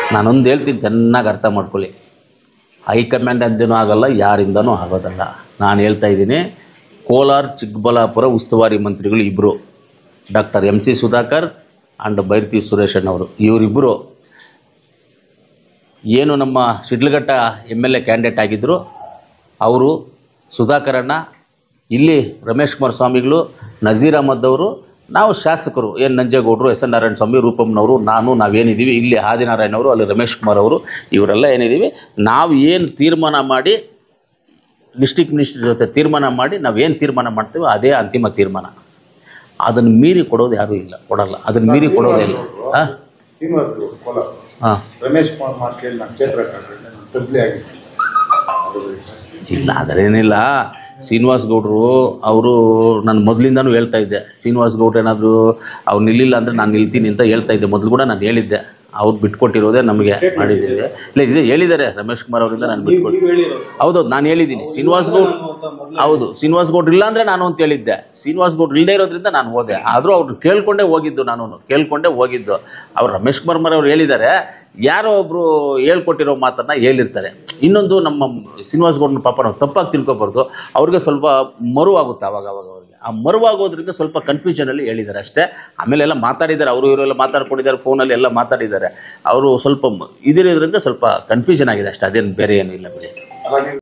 ನಾನೊಂದು ಹೇಳ್ತೀನಿ, ಚೆನ್ನಾಗಿ ಅರ್ಥ ಮಾಡ್ಕೊಳ್ಳಿ. ಹೈಕಮಾಂಡ್ ಅಂದೇನೂ ಆಗಲ್ಲ, ಯಾರಿಂದನೂ ಆಗೋದಲ್ಲ. ನಾನು ಹೇಳ್ತಾ ಇದ್ದೀನಿ, ಕೋಲಾರ ಚಿಕ್ಕಬಳ್ಳಾಪುರ ಉಸ್ತುವಾರಿ ಮಂತ್ರಿಗಳು ಇಬ್ಬರು, doctor MC Sudhakar and Byrathi Suresh ಅಣ್ಣವರು, ಇವರಿಬ್ಬರು ಏನು ನಮ್ಮ ಶಿಡ್ಲಘಟ್ಟ MLA ಕ್ಯಾಂಡಿಡೇಟ್ ಆಗಿದ್ದರು, ಅವರು ಸುಧಾಕರಣ್ಣ, ಇಲ್ಲಿ ರಮೇಶ್ ಕುಮಾರ್ ಸ್ವಾಮಿಗಳು, ನಜೀರ್ ಅಹಮದ್ ಅವರು, ನಾವು ಶಾಸಕರು ಏನು ನಂಜೇಗೌಡರು, SN ನಾರಾಯಣ ಸ್ವಾಮಿ, ರೂಪಮ್ನವರು, ನಾವೇನಿದ್ದೀವಿ, ಇಲ್ಲಿ ಆದಿನಾರಾಯಣ ಅವರು, ಅಲ್ಲಿ ರಮೇಶ್ ಕುಮಾರ್ ಅವರು, ಇವರೆಲ್ಲ ಏನಿದ್ದೀವಿ, ನಾವು ಏನು ತೀರ್ಮಾನ ಮಾಡಿ ಡಿಸ್ಟ್ರಿಕ್ಟ್ ಮಿನಿಸ್ಟರ್ ಜೊತೆ ತೀರ್ಮಾನ ಮಾಡಿ ನಾವೇನು ತೀರ್ಮಾನ ಮಾಡ್ತೀವೋ ಅದೇ ಅಂತಿಮ ತೀರ್ಮಾನ. ಅದನ್ನು ಮೀರಿ ಕೊಡೋದು ಯಾರೂ ಇಲ್ಲ, ಕೊಡಲ್ಲ. ಅದನ್ನು ಮೀರಿ ಕೊಡೋದೇ ಇಲ್ಲ. ಹಾಂ, ರಮೇಶ್ ಕುಮಾರ್ ಇಲ್ಲ ಅದರೇನಿಲ್ಲ. ಶ್ರೀನಿವಾಸ್ ಗೌಡರು ಅವರು ನಾನು ಮೊದಲಿಂದನೂ ಹೇಳ್ತಾ ಇದ್ದೆ, ಶ್ರೀನಿವಾಸ್ ಗೌಡ್ರು ಏನಾದರೂ ಅವ್ರು ನಿಲ್ಲಿಲ್ಲ ಅಂದರೆ ನಾನು ನಿಲ್ತೀನಿ ಅಂತ ಹೇಳ್ತಾ ಇದ್ದೆ. ಮೊದಲು ಕೂಡ ನಾನು ಹೇಳಿದ್ದೆ, ಅವ್ರು ಬಿಟ್ಕೊಟ್ಟಿರೋದೇ ನಮಗೆ ಮಾಡಿದ್ದೀವಿ. ಇಲ್ಲ ಇದೆ ಹೇಳಿದ್ದಾರೆ ರಮೇಶ್ ಕುಮಾರ್ ಅವರಿಂದ ನಾನು ಬಿಟ್ಕೊಟ್ಟು. ಹೌದೌದು, ನಾನು ಹೇಳಿದ್ದೀನಿ. ಶ್ರೀನಿವಾಸ್ ಗೌಡ್ರು ಇಲ್ಲ ಅಂದರೆ ನಾನು ಅಂತ ಹೇಳಿದ್ದೆ. ಶ್ರೀನಿವಾಸ್ ಗೌಡ್ರು ಇಲ್ಲದೇ ಇರೋದ್ರಿಂದ ನಾನು ಹೋದೆ. ಆದರೂ ಅವ್ರು ಕೇಳ್ಕೊಂಡೇ ಹೋಗಿದ್ದು. ಅವ್ರು ರಮೇಶ್ ಕುಮಾರ್ ಅವ್ರು ಹೇಳಿದ್ದಾರೆ, ಯಾರೋ ಒಬ್ಬರು ಹೇಳ್ಕೊಟ್ಟಿರೋ ಮಾತನ್ನು ಹೇಳಿರ್ತಾರೆ. ಇನ್ನೊಂದು, ನಮ್ಮ ಶ್ರೀನಿವಾಸ್ ಗೌಡ್ರನ್ನ ಪಾಪ ನಾವು ತಪ್ಪಾಗಿ ತಿಳ್ಕೊಬಾರ್ದು. ಅವ್ರಿಗೆ ಸ್ವಲ್ಪ ಮರುವಾಗುತ್ತೆ ಅವಾಗ ಅವ್ರಿಗೆ. ಆ ಮರುವಾಗೋದ್ರಿಂದ ಸ್ವಲ್ಪ ಕನ್ಫ್ಯೂಷನಲ್ಲಿ ಹೇಳಿದ್ದಾರೆ ಅಷ್ಟೇ. ಆಮೇಲೆ ಎಲ್ಲ ಮಾತಾಡಿದ್ದಾರೆ, ಅವರು ಇವರೆಲ್ಲ ಮಾತಾಡ್ಕೊಂಡಿದ್ದಾರೆ, ಫೋನಲ್ಲಿ ಎಲ್ಲ ಮಾತಾಡಿದ್ದಾರೆ. ಅವರು ಸ್ವಲ್ಪ ಇದಿರೋದ್ರಿಂದ ಸ್ವಲ್ಪ ಕನ್ಫ್ಯೂಷನ್ ಆಗಿದೆ ಅಷ್ಟೇ, ಅದೇನು ಬೇರೆ ಏನೂ ಇಲ್ಲ ಬಿಡಿ.